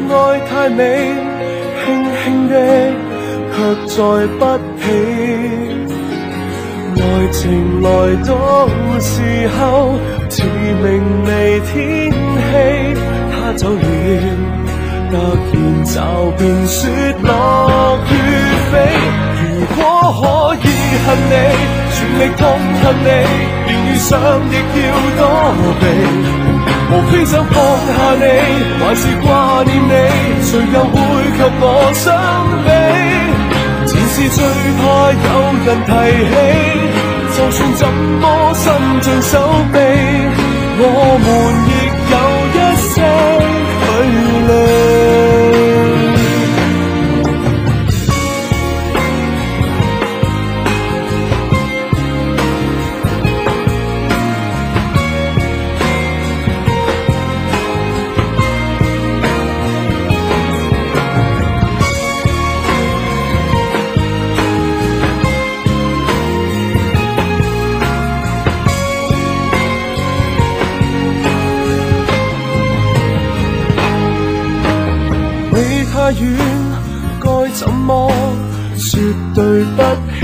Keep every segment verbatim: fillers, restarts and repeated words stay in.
愛太美，輕輕的卻再不起。愛情來到時候，似明媚天氣，他走了，突然驟變雪落雨飛。如果可以恨你，全力痛恨你，連遇上亦要躲避。無非想放下你，還是掛念你，誰又會及我相比？前事最怕有人提起，就算怎麼伸盡手臂，我們亦有一些距離。太遠該怎麼說對不起？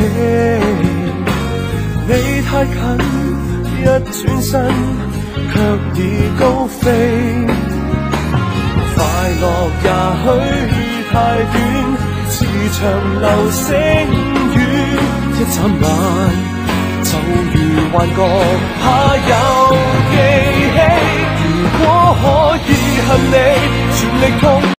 你太近一轉身卻已高飛。快樂也許太短，似長流星雨，一眨眼就如幻覺，怕有記起。如果可以恨你，全力痛